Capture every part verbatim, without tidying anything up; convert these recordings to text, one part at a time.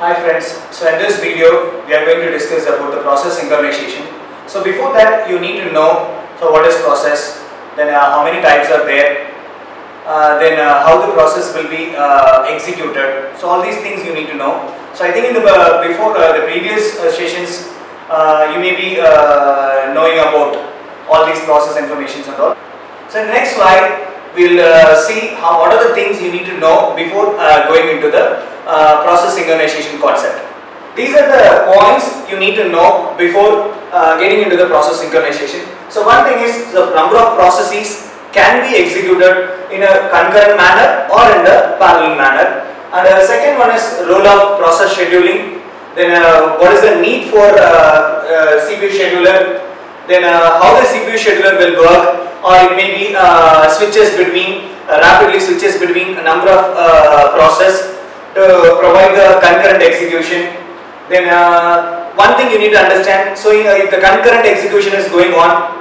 Hi friends, so in this video we are going to discuss about the process synchronization. So before that you need to know so what is process, then uh, how many types are there, uh, then uh, how the process will be uh, executed. So all these things you need to know. So I think in the uh, before uh, the previous uh, sessions uh, you may be uh, knowing about all these process informations and all. So in the next slide we'll uh, see how what are the things you need to know before uh, going into the uh, process synchronization concept. These are the points you need to know before uh, getting into the process synchronization. So one thing is the number of processes can be executed in a concurrent manner or in the parallel manner. And the second one is role of process scheduling. Then uh, what is the need for uh, uh, C P U scheduler. Then uh, how the C P U scheduler will work, or it may be uh, switches between uh, rapidly switches between a number of uh, process to provide the concurrent execution. Then uh, one thing you need to understand, so you know, if the concurrent execution is going on,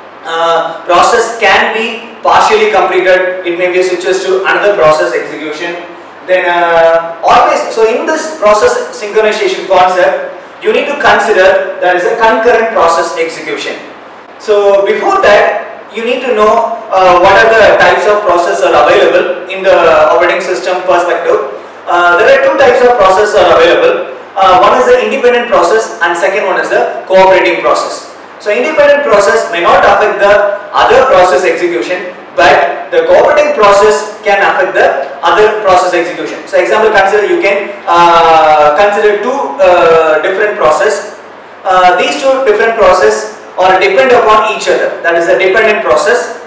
uh, process can be partially completed, it may be switches to another process execution. Then uh, always, so in this process synchronization concept, you need to consider there is a concurrent process execution. So before that, you need to know uh, what are the types of process are available in the operating system perspective. Uh, there are two types of process are available. Uh, one is the independent process and second one is the cooperating process. So independent process may not affect the other process execution, but the cooperating process can affect the other process execution. So example, consider you can uh, consider two uh, different process. Uh, these two different process are depend upon each other. That is a dependent process.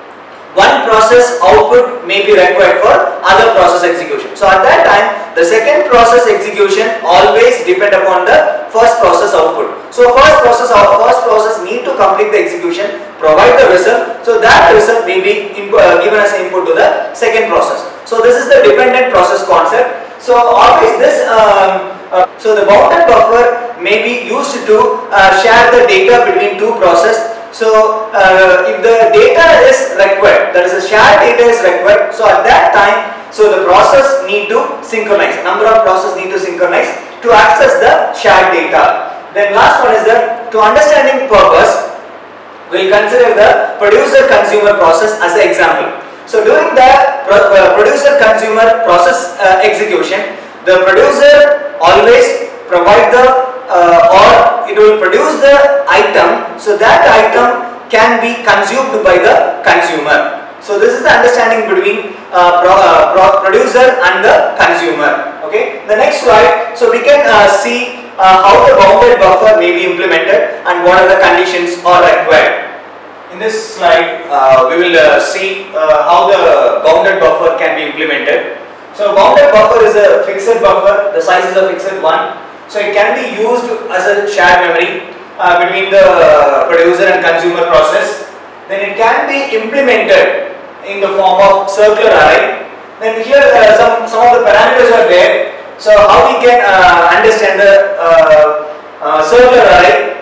One process output may be required for other process execution. So at that time, the second process execution always depend upon the first process output. So first process first process need to complete the execution, provide the result. So that result may be uh, given as input to the second process. So this is the dependent process concept. So always this um, uh, so the bounded buffer may be used to uh, share the data between two processes. So uh, if the data is required, that is a shared data is required, so at that time, so the process need to synchronize, number of process need to synchronize to access the shared data. Then last one is that to understanding purpose, we will consider the producer consumer process as an example. So during the pro uh, producer consumer process uh, execution, the producer always provide the Uh, or it will produce the item, so that item can be consumed by the consumer. So this is the understanding between uh, pro, uh, pro producer and the consumer. Okay. The next slide, so we can uh, see uh, how the bounded buffer may be implemented and what are the conditions are required. In this slide, uh, we will uh, see uh, how the bounded buffer can be implemented. So bounded buffer is a fixed buffer, the size is a fixed one. So it can be used as a shared memory uh, between the producer and consumer process. Then it can be implemented in the form of circular array. Then here uh, some, some of the parameters are there. So how we can uh, understand the uh, uh, circular array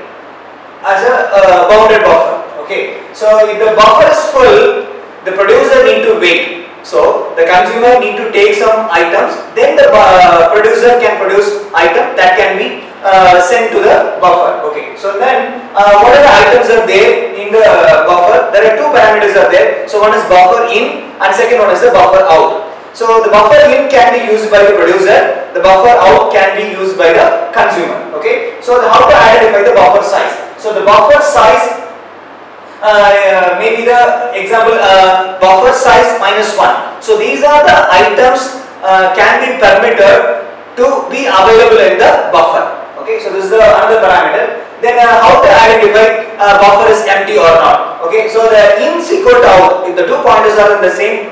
as a uh, bounded buffer. Okay. So if the buffer is full, the producer need to wait. So the consumer need to take some items, then the uh, producer can produce item that can be uh, sent to the buffer. Okay. So then uh, what are the items are there in the buffer? There are two parameters are there. So one is buffer in and second one is the buffer out. So the buffer in can be used by the producer, the buffer out can be used by the consumer. Okay. So the, how to identify the buffer size? So the buffer size Uh, uh, maybe the example uh, buffer size minus one. So these are the items uh, can be permitted to be available in the buffer. Okay, so this is the another parameter. Then uh, how to identify uh, buffer is empty or not. Okay, so the in is equal to out. If the two pointers are in the same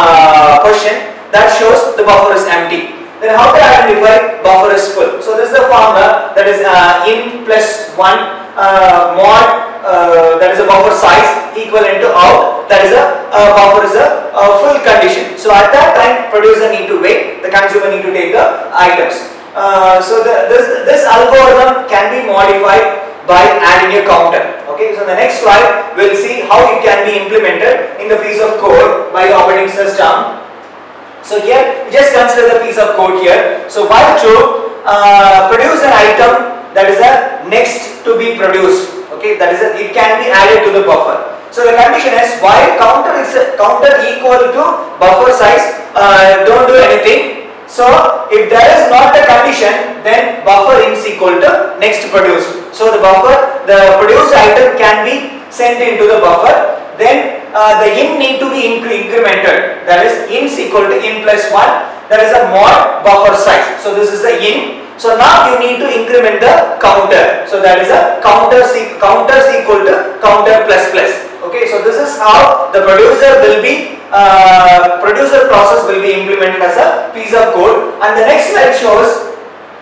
uh, question, that shows the buffer is empty. Then how to identify buffer is full? So this is the formula, that is uh, in plus one uh, mod. Uh, that is a buffer size equivalent to out, that is a uh, buffer is a uh, full condition. So at that time producer need to wait, the consumer need to take the items. Uh, so the, this, this algorithm can be modified by adding a counter. Okay, so in the next slide we will see how it can be implemented in the piece of code by the operating system. So here just consider the piece of code here. So while true, uh, produce an item that is a next to be produced. Okay, that is a, it can be added to the buffer. So the condition is while counter is a, counter equal to buffer size, uh, don't do anything. So if there is not a condition, then buffer is equal to next produced. So the buffer, the produced item can be sent into the buffer. Then uh, the in need to be incremented. That is in is equal to in plus one. That is a mod buffer size. So this is the in. So now you need to increment the counter. So that is a counter counter is equal to counter plus plus. Okay. So this is how the producer will be uh, producer process will be implemented as a piece of code. And the next slide shows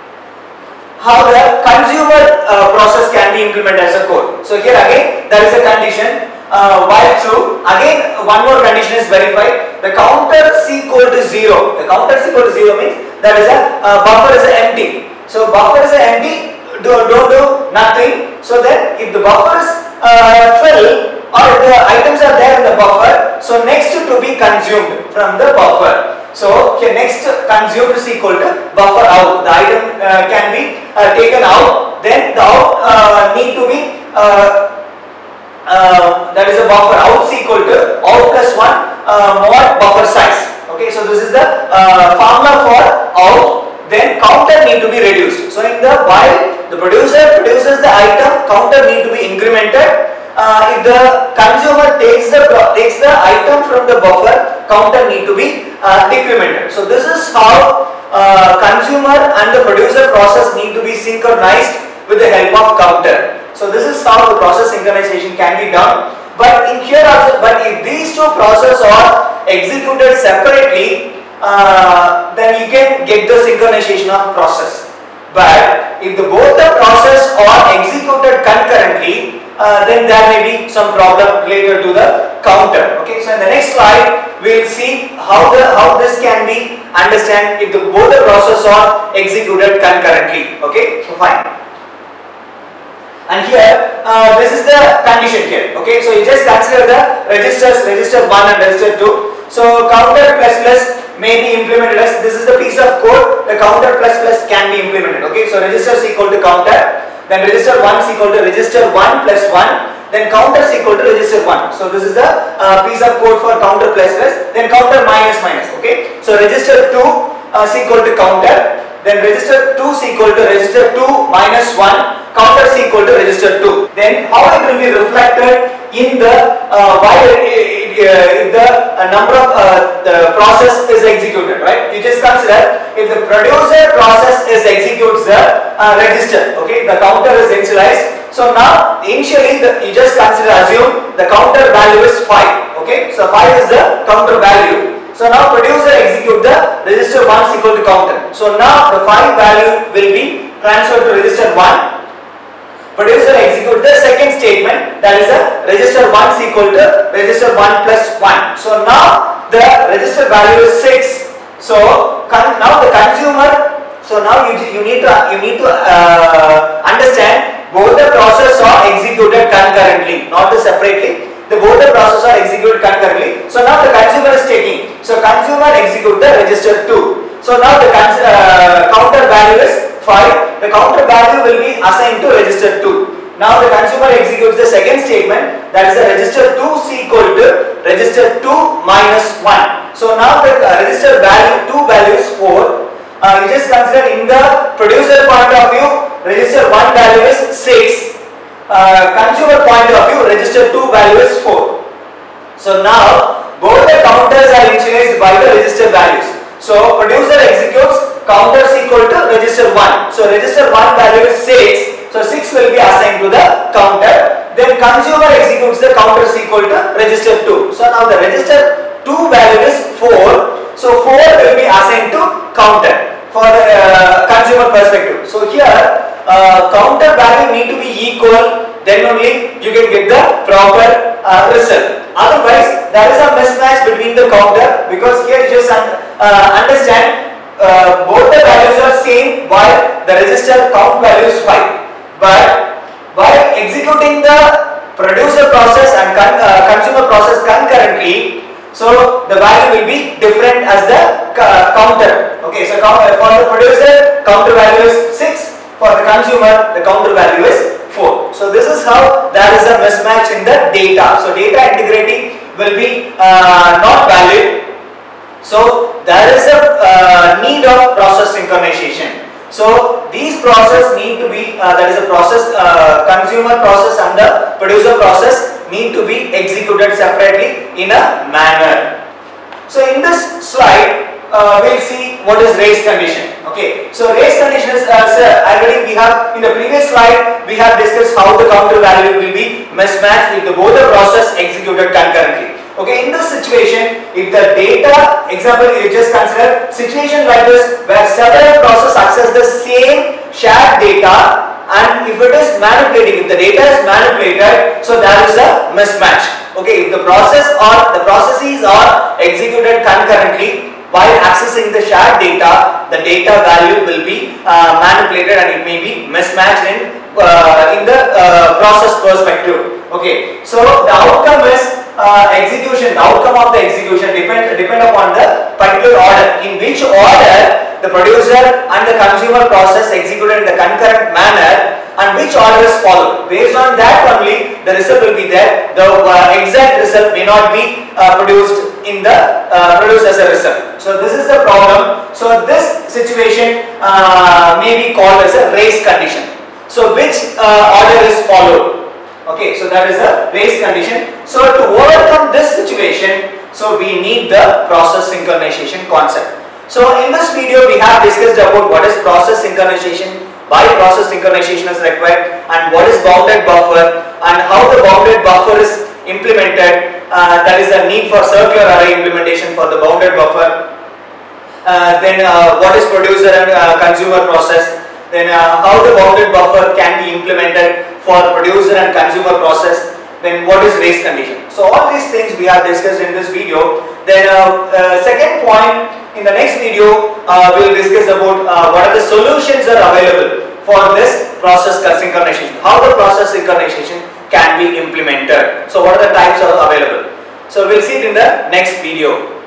how the consumer uh, process can be implemented as a code. So here again there is a condition uh, while true. Again one more condition is verified. The counter is equal to zero. The counter is equal to zero means there is a uh, buffer is empty. So buffer is empty. Do, don't do nothing. So then if the buffer is uh, full or the items are there in the buffer, so next to be consumed from the buffer. So here next consumed is equal to buffer out. The item uh, can be uh, taken out. Then the out uh, need to be uh, uh, that is a buffer out is equal to out plus one uh, mod buffer size. Okay, so this is the uh, formula for out. Then counter need to be reduced. So in the while the producer produces the item, counter need to be incremented. Uh, if the consumer takes the takes the item from the buffer, counter need to be uh, decremented. So this is how uh, consumer and the producer process need to be synchronized with the help of counter. So this is how the process synchronization can be done. But in here also, but if these two processes are executed separately, uh, then you can get the synchronization of process. But if the both the process are executed concurrently, uh, then there may be some problem related to the counter. Okay, so in the next slide we will see how the how this can be understand if the both the process are executed concurrently. Okay, so fine. And here uh, this is the condition here. Okay, so you just consider the registers register one and register two. So counter plus plus may be implemented as this is the piece of code. The counter plus plus can be implemented. Okay, so register is equal to counter. Then register one is equal to register one plus one. Then counter is equal to register one. So this is the uh, piece of code for counter plus plus. Then counter minus minus. Okay, so register two uh, is equal to counter. Then register two is equal to register two minus one. Counter is equal to register two. Then how it will be reflected in the uh, while it, it, uh, the uh, number of uh, the process is executed, right? You just consider if the producer process is executes the uh, register. Okay, the counter is initialized. So now initially the, you just consider assume the counter value is five. Okay, so five is the counter value. So now producer execute the register one is equal to counter. So now the five value will be transferred to register one. Producer execute the second statement, that is a register one is equal to register one plus one. So now the register value is six. So now the consumer. So now you you need to you need to uh, understand both the process are executed concurrently, not separately. The both the process are executed concurrently. So now the consumer is taking. So consumer execute the register two. So now the uh, counter value is five. The counter value will be assigned to register two. Now the consumer executes the second statement, that is the register two is equal to register two minus one. So now the uh, register value two value is four. Uh, you just consider in the producer point of view, register one value is six. Uh, consumer point of view, register two value is four. So now both the counters are initialized by the register values. So producer executes counter is equal to register one. So register one value is six. So six will be assigned to the counter. Then consumer executes the counter is equal to register two. So now the register two value is four. So four will be assigned to counter for the uh, consumer perspective. So here uh, counter value need to be equal. Then only you can get the proper uh, result. Otherwise, there is a mismatch between the counter, because here you just un uh, understand uh, both the values are same while the register count value is five. But by executing the producer process and con uh, consumer process concurrently, so the value will be different as the counter. Okay, so for the producer, counter value is six. For the consumer, the counter value is four. So this is how there is a mismatch in the data. So data integrity will be uh, not valid. So there is a uh, need of process synchronization. So these process need to be, uh, that is a process, uh, consumer process and the producer process need to be executed separately in a manner. So in this slide, uh, we'll see what is race condition. Okay, so race condition is uh, sir, already we have in the previous slide we have discussed how the counter value will be mismatched if the both the process executed concurrently. Okay, in this situation, if the data, example, you just consider situation like this where several processes access the same shared data, and if it is manipulating, if the data is manipulated, so there is a mismatch. Okay, if the process or the processes are executed concurrently while accessing the shared data, the data value will be uh, manipulated and it may be mismatched in uh, in the uh, process perspective. Okay, so the outcome is uh, execution. The outcome of the execution depend depend upon the particular order. In which order the producer and the consumer process executed in the concurrent manner, and which order is followed. Based on that only the result will be there. The uh, exact result may not be uh, produced in the uh, produced as a result. So this is the problem. So this situation uh, may be called as a race condition. So which uh, order is followed? Okay, so that is a race condition. So to overcome this situation, so we need the process synchronization concept. So in this video we have discussed about what is process synchronization, why process synchronization is required, and what is bounded buffer, and how the bounded buffer is implemented. Uh, that is a need for circular array implementation for the bounded buffer. Uh, then uh, what is producer and uh, consumer process. Then uh, how the bounded buffer can be implemented for producer and consumer process. Then what is race condition. So all these things we have discussed in this video. Then uh, uh, second point, in the next video uh, we will discuss about uh, what are the solutions are available for this process synchronization. How the process synchronization can be implemented. So what are the types are available. So we will see it in the next video.